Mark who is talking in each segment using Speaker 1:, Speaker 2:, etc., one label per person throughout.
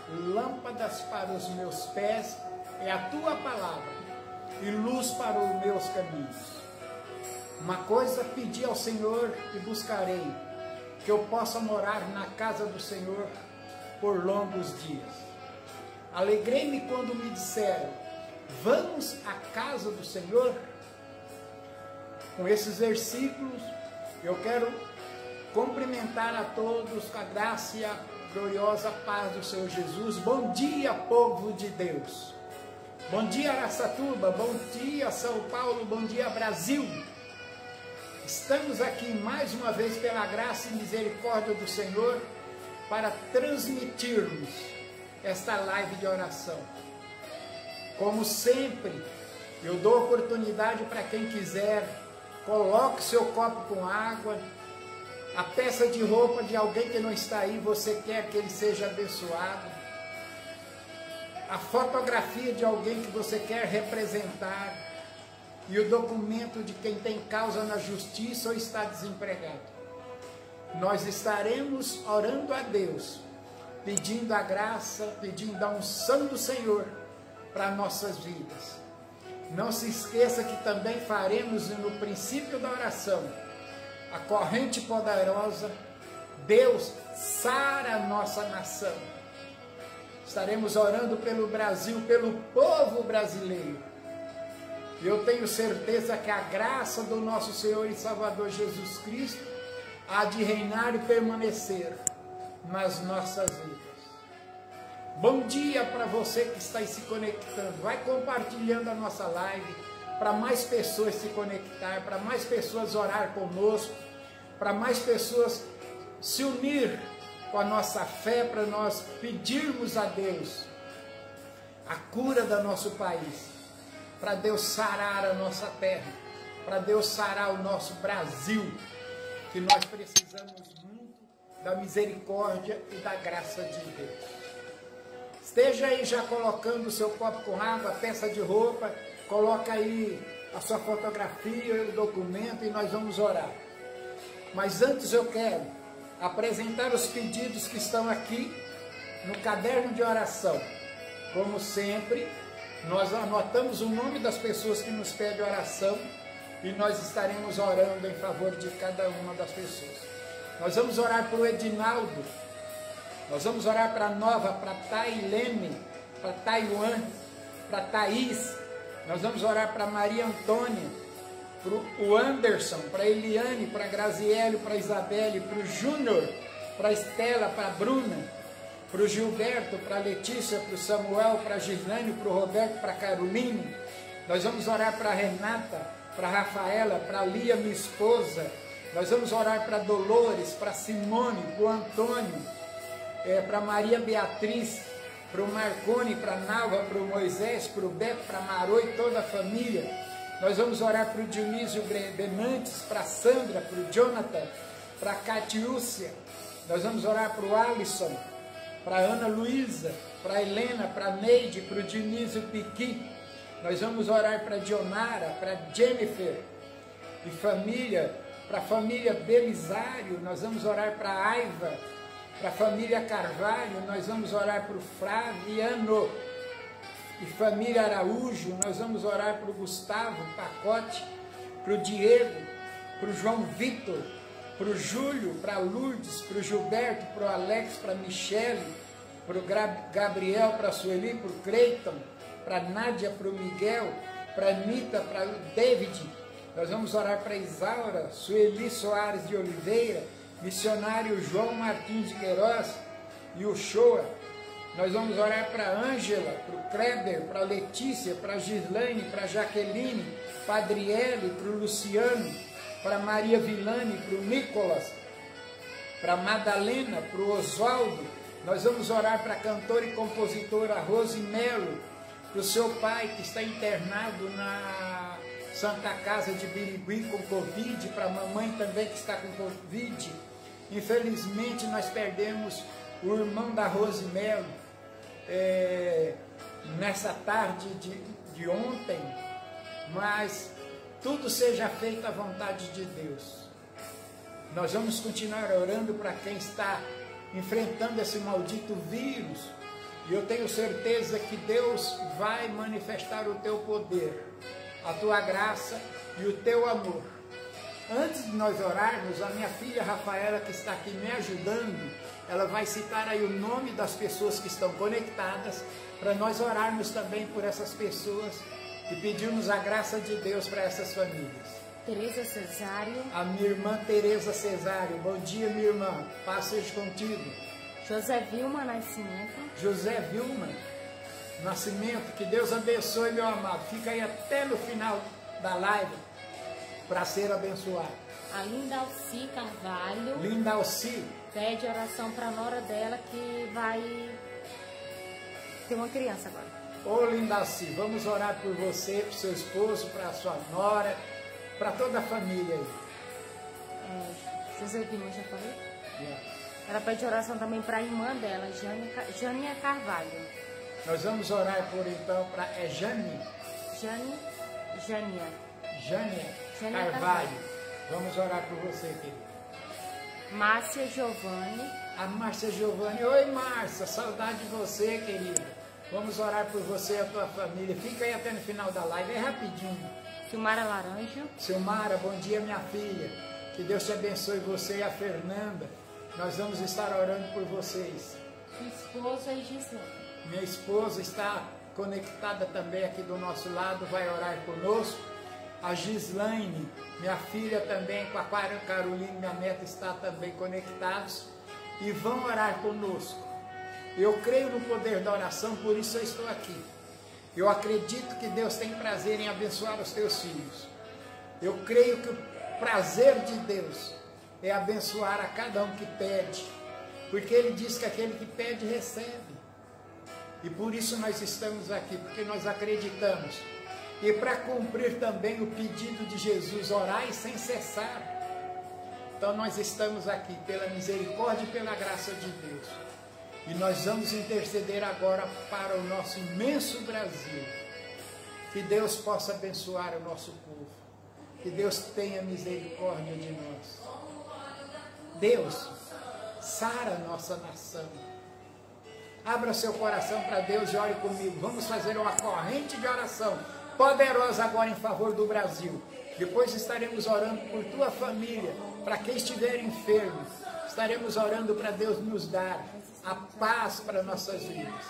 Speaker 1: lâmpadas para os meus pés é a tua palavra e luz para os meus caminhos. Uma coisa pedi ao Senhor e buscarei, que eu possa morar na casa do Senhor por longos dias. Alegrei-me quando me disseram, vamos à casa do Senhor. Com esses versículos, eu quero cumprimentar a todos com a graça e a gloriosa paz do Senhor Jesus. Bom dia, povo de Deus. Bom dia, Araçatuba. Bom dia, São Paulo. Bom dia, Brasil. Estamos aqui mais uma vez pela graça e misericórdia do Senhor para transmitirmos esta live de oração. Como sempre, eu dou oportunidade para quem quiser, coloque seu copo com água, a peça de roupa de alguém que não está aí, você quer que ele seja abençoado, a fotografia de alguém que você quer representar e o documento de quem tem causa na justiça ou está desempregado. Nós estaremos orando a Deus, pedindo a graça, pedindo a unção do Senhor para nossas vidas. Não se esqueça que também faremos no princípio da oração a corrente poderosa, Deus sara a nossa nação. Estaremos orando pelo Brasil, pelo povo brasileiro. E eu tenho certeza que a graça do nosso Senhor e Salvador Jesus Cristo há de reinar e permanecer nas nossas vidas. Bom dia para você que está aí se conectando. Vai compartilhando a nossa live para mais pessoas se conectar, para mais pessoas orar conosco, para mais pessoas se unir com a nossa fé, para nós pedirmos a Deus a cura do nosso país, para Deus sarar a nossa terra, para Deus sarar o nosso Brasil, que nós precisamos muito da misericórdia e da graça de Deus. Esteja aí já colocando o seu copo com água, a peça de roupa, coloca aí a sua fotografia, o documento e nós vamos orar. Mas antes eu quero apresentar os pedidos que estão aqui no caderno de oração. Como sempre, nós anotamos o nome das pessoas que nos pedem oração e nós estaremos orando em favor de cada uma das pessoas. Nós vamos orar para o Edinaldo, nós vamos orar para a Nova, para a Tailene, para Taiwan, para a Thaís, nós vamos orar para a Maria Antônia, para o Anderson, para a Eliane, para a Graziele, para a Isabelle, para o Júnior, para a Estela, para a Bruna, para o Gilberto, para a Letícia, para o Samuel, para a Gislane, para o Roberto, para a Caroline. Nós vamos orar para a Renata, para a Rafaela, para a Lia, minha esposa. Nós vamos orar para a Dolores, para a Simone, para o Antônio, para a Maria Beatriz, para o Marcone, para a Nalva, para o Moisés, para o Beto, para a Marô e toda a família. Nós vamos orar para o Dionísio Benantes, para a Sandra, para o Jonathan, para a Catiúcia. Nós vamos orar para o Alisson, para a Ana Luísa, para a Helena, para a Neide, para o Dionísio Piqui. Nós vamos orar para a Dionara, para a Jennifer e família, para a família Belisário. Nós vamos orar para a Aiva, para a família Carvalho. Nós vamos orar para o Flaviano e família Araújo. Nós vamos orar para o Gustavo Pacote, para o Diego, para o João Vitor, para o Júlio, para a Lourdes, para o Gilberto, para o Alex, para a Michele, para o Gabriel, para a Sueli, para o Cleiton, para a Nádia, para o Miguel, para a Anitta, para o David. Nós vamos orar para a Isaura, Sueli Soares de Oliveira, missionário João Martins de Queiroz e o Shoa. Nós vamos orar para a Ângela, para o Kleber, para a Letícia, para a Gislaine, para a Jaqueline, para a Adriele, para o Luciano, para a Maria Vilane, para o Nicolas, para a Madalena, para o Oswaldo. Nós vamos orar para a cantora e compositora Rose Melo, para o seu pai que está internado na Santa Casa de Birigui com Covid, para a mamãe também que está com Covid. Infelizmente nós perdemos o irmão da Rose Melo nessa tarde de ontem, mas tudo seja feito à vontade de Deus. Nós vamos continuar orando para quem está enfrentando esse maldito vírus E eu tenho certeza que Deus vai manifestar o teu poder, a tua graça e o teu amor. Antes de nós orarmos, a minha filha Rafaela, que está aqui me ajudando, ela vai citar aí o nome das pessoas que estão conectadas, para nós orarmos também por essas pessoas e pedirmos a graça de Deus para essas famílias.
Speaker 2: Tereza Cesário.
Speaker 1: A minha irmã Tereza Cesário. Bom dia, minha irmã. Paz seja contigo.
Speaker 2: José Vilma Nascimento.
Speaker 1: José Vilma Nascimento. Que Deus abençoe, meu amado. Fica aí até no final da live para ser abençoado.
Speaker 2: A Linda Alci Carvalho.
Speaker 1: Linda Alci.
Speaker 2: Pede oração para a nora dela que vai ter uma criança agora.
Speaker 1: Ô Linda Alci, vamos orar por você, por seu esposo, para a sua nora, para toda a família aí.
Speaker 2: José Vilma, já falei?
Speaker 1: Yeah.
Speaker 2: Ela pede oração também para a irmã dela, Jânia Carvalho.
Speaker 1: Nós vamos orar por então para Jânia Carvalho. Vamos orar por você, querida.
Speaker 2: Márcia Giovanni.
Speaker 1: A Márcia Giovanni. Oi, Márcia, saudade de você, querida. Vamos orar por você e a tua família. Fica aí até no final da live, é rapidinho.
Speaker 2: Silmara Laranjo.
Speaker 1: Silmara, bom dia, minha filha. Que Deus te abençoe, você e a Fernanda. Nós vamos estar orando por vocês.
Speaker 2: Minha esposa e Gislaine.
Speaker 1: Minha esposa está conectada também aqui do nosso lado, vai orar conosco. A Gislaine, minha filha também, com a Caroline, minha neta, está também conectados. E vão orar conosco. Eu creio no poder da oração, por isso eu estou aqui. Eu acredito que Deus tem prazer em abençoar os teus filhos. Eu creio que o prazer de Deus é abençoar a cada um que pede, porque Ele diz que aquele que pede, recebe. E por isso nós estamos aqui, porque nós acreditamos. E para cumprir também o pedido de Jesus, orai sem cessar. Então nós estamos aqui pela misericórdia e pela graça de Deus. E nós vamos interceder agora para o nosso imenso Brasil. Que Deus possa abençoar o nosso povo. Que Deus tenha misericórdia de nós. Deus, sara a nossa nação. Abra seu coração para Deus e ore comigo. Vamos fazer uma corrente de oração poderosa agora em favor do Brasil. Depois estaremos orando por tua família, para quem estiver enfermo. Estaremos orando para Deus nos dar a paz para nossas vidas.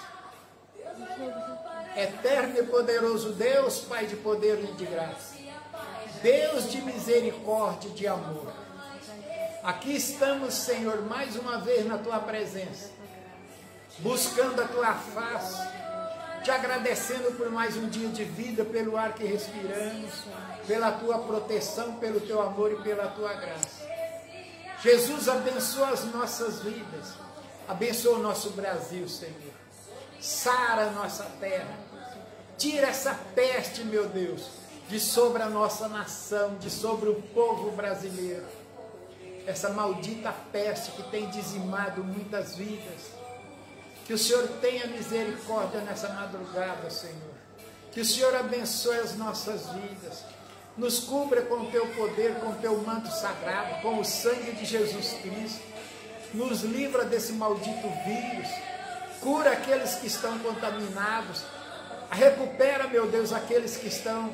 Speaker 1: Eterno e poderoso Deus, Pai de poder e de graça, Deus de misericórdia e de amor, aqui estamos, Senhor, mais uma vez na Tua presença, buscando a Tua face, te agradecendo por mais um dia de vida, pelo ar que respiramos, pela Tua proteção, pelo Teu amor e pela Tua graça. Jesus, abençoa as nossas vidas, abençoa o nosso Brasil, Senhor. Sara a nossa terra. Tira essa peste, meu Deus, de sobre a nossa nação, de sobre o povo brasileiro. Essa maldita peste que tem dizimado muitas vidas. Que o Senhor tenha misericórdia nessa madrugada, Senhor. Que o Senhor abençoe as nossas vidas. Nos cubra com o Teu poder, com o Teu manto sagrado, com o sangue de Jesus Cristo. Nos livra desse maldito vírus. Cura aqueles que estão contaminados. Recupera, meu Deus, aqueles que estão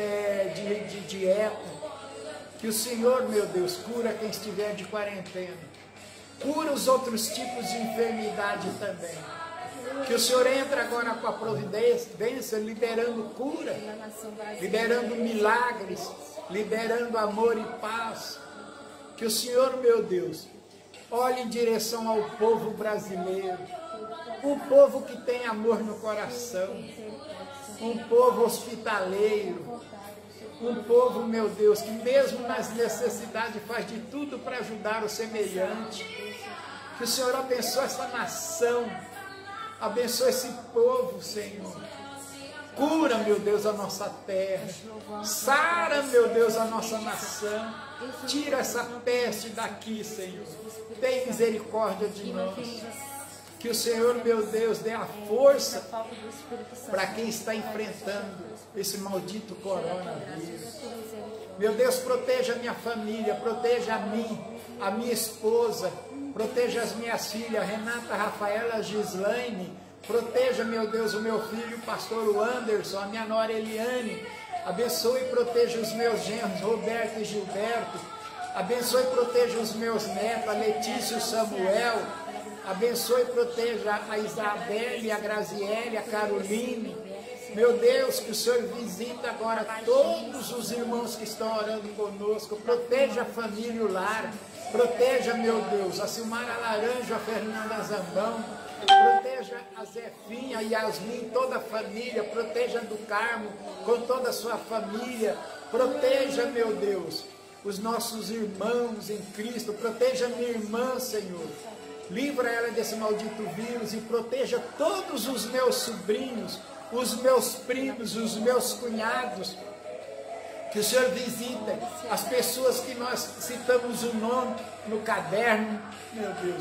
Speaker 1: de dieta. Que o Senhor, meu Deus, cura quem estiver de quarentena. Cura os outros tipos de enfermidade também. Que o Senhor entre agora com a providência, liberando cura, liberando milagres, liberando amor e paz. Que o Senhor, meu Deus, olhe em direção ao povo brasileiro, um povo que tem amor no coração, um povo hospitaleiro, um povo, meu Deus, que mesmo nas necessidades faz de tudo para ajudar o semelhante. Que o Senhor abençoe essa nação, abençoe esse povo, Senhor. Cura, meu Deus, a nossa terra. Sara, meu Deus, a nossa nação. Tira essa peste daqui, Senhor. Tem misericórdia de nós. Que o Senhor, meu Deus, dê a força para quem está enfrentando esse maldito coronavírus. Meu Deus, proteja a minha família, proteja a mim, a minha esposa, proteja as minhas filhas, Renata, Rafaela, Gislaine, proteja, meu Deus, o meu filho, o pastor Anderson, a minha nora Eliane, abençoe e proteja os meus genros, Roberto e Gilberto, abençoe e proteja os meus netos, a Letícia e o Samuel, abençoe e proteja a Isabelle, a Graziele, a Caroline. Meu Deus, que o Senhor visita agora todos os irmãos que estão orando conosco, proteja a família e o lar, proteja, meu Deus, a Silmara Laranjo, a Fernanda Zambão, proteja a Zefinha, a Yasmin, toda a família, proteja a do Carmo, com toda a sua família, proteja, meu Deus, os nossos irmãos em Cristo, proteja minha irmã, Senhor, livra ela desse maldito vírus e proteja todos os meus sobrinhos, os meus primos, os meus cunhados, que o Senhor visita as pessoas que nós citamos o nome no caderno, meu Deus,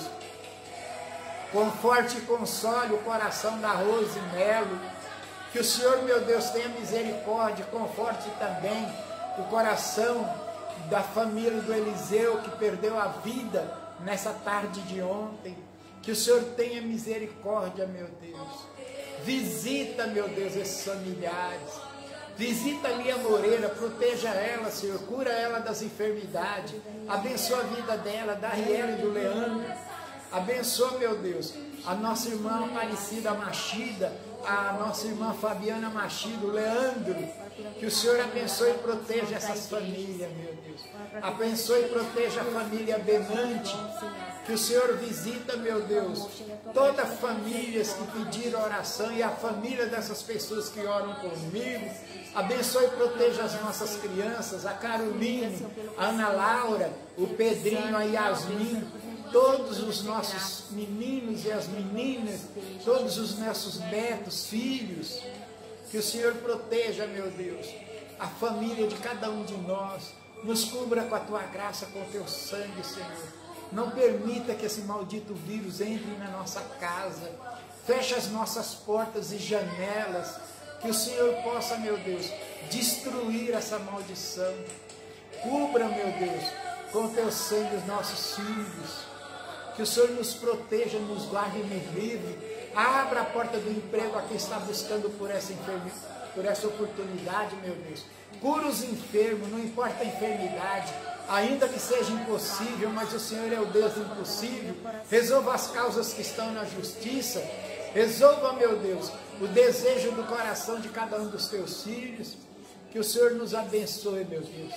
Speaker 1: conforte e console o coração da Rose Melo, que o Senhor, meu Deus, tenha misericórdia, conforte também o coração da família do Eliseu, que perdeu a vida nessa tarde de ontem, que o Senhor tenha misericórdia, meu Deus, visita, meu Deus, esses familiares, visita a Lia Moreira, proteja ela, Senhor, cura ela das enfermidades, abençoa a vida dela, da Riela e do Leandro, abençoa, meu Deus, a nossa irmã Aparecida Machida, a nossa irmã Fabiana Machida, o Leandro, que o Senhor abençoe e proteja essas famílias, meu Deus, abençoe e proteja a família Benante, que o Senhor visita, meu Deus, todas as famílias que pediram oração e a família dessas pessoas que oram comigo, abençoe e proteja as nossas crianças, a Caroline, a Ana Laura, o Pedrinho, a Yasmin, todos os nossos meninos e as meninas, todos os nossos netos, filhos, que o Senhor proteja, meu Deus, a família de cada um de nós, nos cubra com a Tua graça, com o Teu sangue, Senhor. Não permita que esse maldito vírus entre na nossa casa, feche as nossas portas e janelas, que o Senhor possa, meu Deus, destruir essa maldição. Cubra, meu Deus, com o Teu sangue os nossos filhos, que o Senhor nos proteja, nos guarde e nos livre. Abra a porta do emprego a quem está buscando por essa oportunidade, meu Deus. Cura os enfermos, não importa a enfermidade, ainda que seja impossível, mas o Senhor é o Deus do impossível. Resolva as causas que estão na justiça. Resolva, meu Deus, o desejo do coração de cada um dos Teus filhos. Que o Senhor nos abençoe, meu Deus.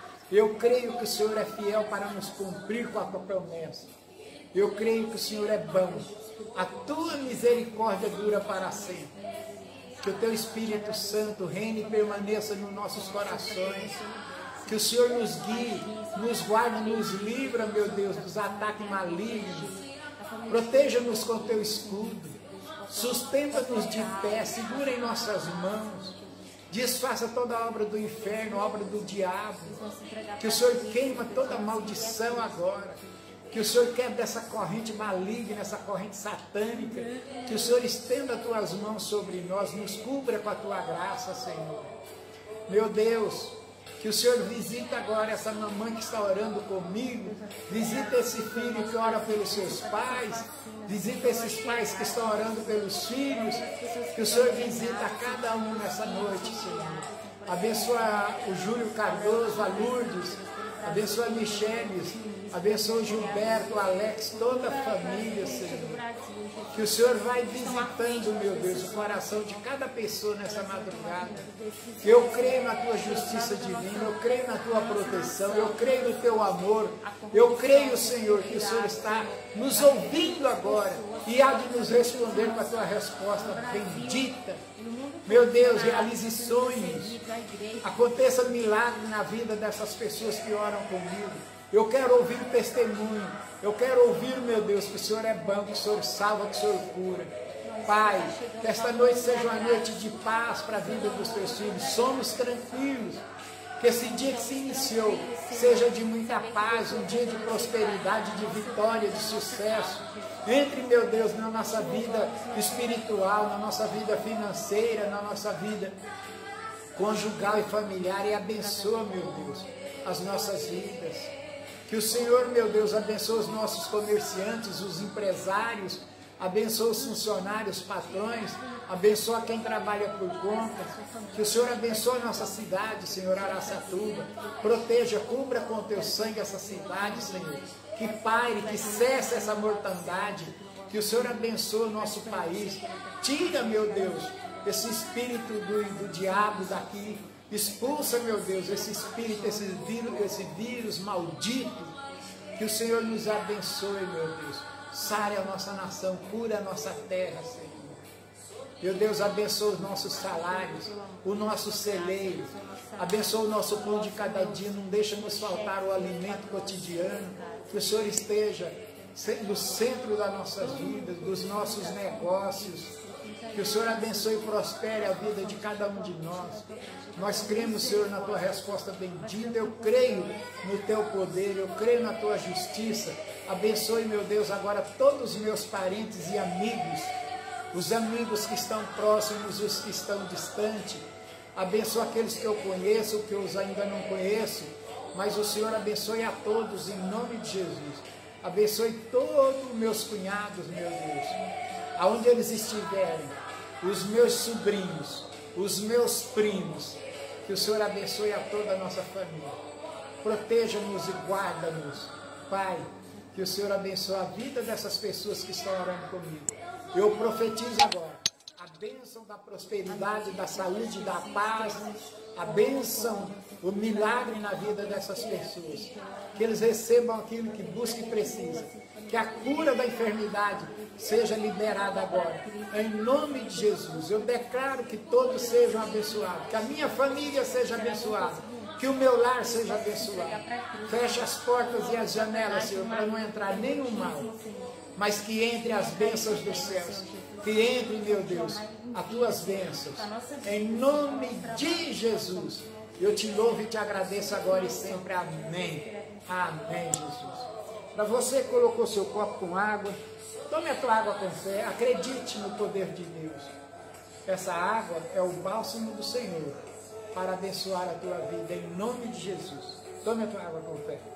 Speaker 1: Eu creio que o Senhor é fiel para nos cumprir com a Tua promessa. Eu creio que o Senhor é bom. A Tua misericórdia dura para sempre. Que o Teu Espírito Santo reine e permaneça nos nossos corações. Que o Senhor nos guie, nos guarde, nos livra, meu Deus, dos ataques malignos. Proteja-nos com Teu escudo. Sustenta-nos de pé, segura em nossas mãos. Desfaça toda a obra do inferno, a obra do diabo. Que o Senhor queima toda maldição agora. Que o Senhor quebre essa corrente maligna, essa corrente satânica. Que o Senhor estenda as Tuas mãos sobre nós, nos cubra com a Tua graça, Senhor. Meu Deus, que o Senhor visita agora essa mamãe que está orando comigo. Visita esse filho que ora pelos seus pais. Visita esses pais que estão orando pelos filhos. Que o Senhor visita cada um nessa noite, Senhor. Abençoa o Júlio Cardoso, a Lourdes. Abençoa a Michele. Abençoa o Gilberto, o Alex, toda a família, Senhor. Que o Senhor vai visitando, meu Deus, o coração de cada pessoa nessa madrugada. Eu creio na Tua justiça divina, eu creio na Tua proteção, eu creio no Teu amor. Eu creio, Senhor, que o Senhor está nos ouvindo agora e há de nos responder com a Tua resposta bendita. Meu Deus, realize sonhos. Aconteça milagre na vida dessas pessoas que oram comigo. Eu quero ouvir o testemunho. Eu quero ouvir, meu Deus, que o Senhor é bom, que o Senhor salva, que o Senhor cura. Pai, que esta noite seja uma noite de paz para a vida dos Teus filhos. Somos tranquilos. Que esse dia que se iniciou seja de muita paz, um dia de prosperidade, de vitória, de sucesso. Entre, meu Deus, na nossa vida espiritual, na nossa vida financeira, na nossa vida conjugal e familiar e abençoa, meu Deus, as nossas vidas. Que o Senhor, meu Deus, abençoe os nossos comerciantes, os empresários, abençoe os funcionários, patrões, abençoa quem trabalha por conta. Que o Senhor abençoe a nossa cidade, Senhor, Araçatuba. Proteja, cubra com o teu sangue essa cidade, Senhor. Que paire, que cesse essa mortandade. Que o Senhor abençoe o nosso país. Tira, meu Deus, esse espírito do diabo daqui. Expulsa, meu Deus, esse espírito, esse vírus maldito. Que o Senhor nos abençoe, meu Deus. Sare a nossa nação, cura a nossa terra, Senhor. Meu Deus, abençoa os nossos salários, o nosso celeiro. Abençoa o nosso pão de cada dia. Não deixa nos faltar o alimento cotidiano. Que o Senhor esteja no centro das nossas vidas, dos nossos negócios. Que o Senhor abençoe e prospere a vida de cada um de nós. Nós cremos, Senhor, na Tua resposta bendita. Eu creio no Teu poder, eu creio na Tua justiça. Abençoe, meu Deus, agora todos os meus parentes e amigos, os amigos que estão próximos, os que estão distantes. Abençoe aqueles que eu conheço, que eu ainda não conheço. Mas o Senhor abençoe a todos, em nome de Jesus. Abençoe todos os meus cunhados, meu Deus, aonde eles estiverem, os meus sobrinhos, os meus primos. Que o Senhor abençoe a toda a nossa família. Proteja-nos e guarda-nos, Pai. Que o Senhor abençoe a vida dessas pessoas que estão orando comigo. Eu profetizo agora a bênção da prosperidade, da saúde, da paz, a bênção, o milagre na vida dessas pessoas. Que eles recebam aquilo que buscam e precisam. Que a cura da enfermidade seja liberada agora. Em nome de Jesus, eu declaro que todos sejam abençoados. Que a minha família seja abençoada. Que o meu lar seja abençoado. Feche as portas e as janelas, Senhor, para não entrar nenhum mal. Mas que entre as bênçãos dos céus. Que entre, meu Deus, as tuas bênçãos. Em nome de Jesus. Eu te louvo e te agradeço agora e sempre. Amém. Amém, Jesus. Para você que colocou seu copo com água, tome a tua água com fé, acredite no poder de Deus. Essa água é o bálsamo do Senhor para abençoar a tua vida, em nome de Jesus. Tome a tua água com fé.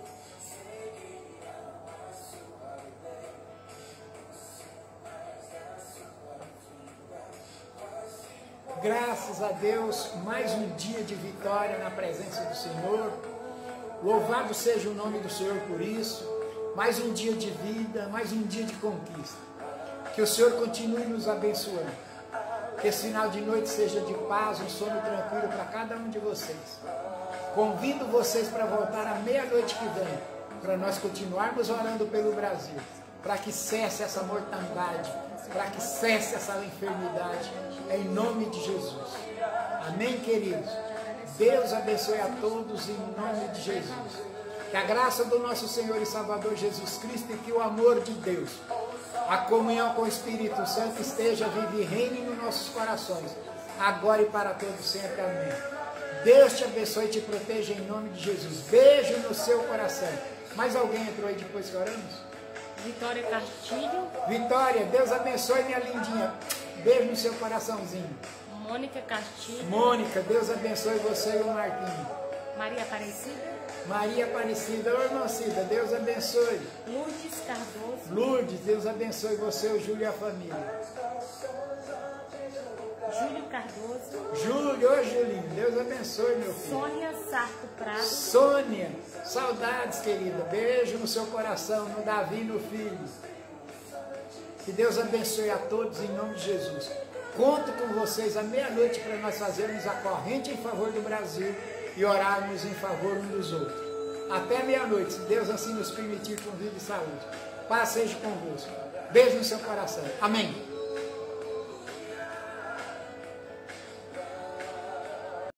Speaker 1: Graças a Deus, mais um dia de vitória na presença do Senhor. Louvado seja o nome do Senhor por isso. Mais um dia de vida, mais um dia de conquista. Que o Senhor continue nos abençoando. Que esse final de noite seja de paz, um sono tranquilo para cada um de vocês. Convido vocês para voltar à meia-noite que vem, para nós continuarmos orando pelo Brasil, para que cesse essa mortandade, para que cesse essa enfermidade, em nome de Jesus. Amém, queridos? Deus abençoe a todos em nome de Jesus. Que a graça do nosso Senhor e Salvador Jesus Cristo e que o amor de Deus, a comunhão com o Espírito Santo esteja vive e reine nos nossos corações, agora e para todos sempre. Amém. Deus te abençoe e te proteja em nome de Jesus. Beijo no seu coração. Mais alguém entrou aí depois que oramos?
Speaker 2: Vitória Castilho.
Speaker 1: Vitória, Deus abençoe, minha lindinha. Beijo no seu coraçãozinho.
Speaker 2: Mônica Castilho.
Speaker 1: Mônica, Deus abençoe você e o Marquinhos.
Speaker 2: Maria Aparecida.
Speaker 1: Maria Aparecida, ô irmã Cida, Deus abençoe.
Speaker 2: Lourdes Cardoso.
Speaker 1: Lourdes, Deus abençoe você, o Júlio e a família.
Speaker 2: Júlio Cardoso.
Speaker 1: Júlio, ô Julinho, Deus abençoe, meu filho.
Speaker 2: Sônia Sarto Prado.
Speaker 1: Sônia, saudades, querida. Beijo no seu coração, no Davi e no filho. Que Deus abençoe a todos em nome de Jesus. Conto com vocês à meia-noite para nós fazermos a corrente em favor do Brasil e orarmos em favor um dos outros. Até meia-noite, se Deus assim nos permitir, com vida e saúde. Paz seja convosco. Beijo no seu coração. Amém.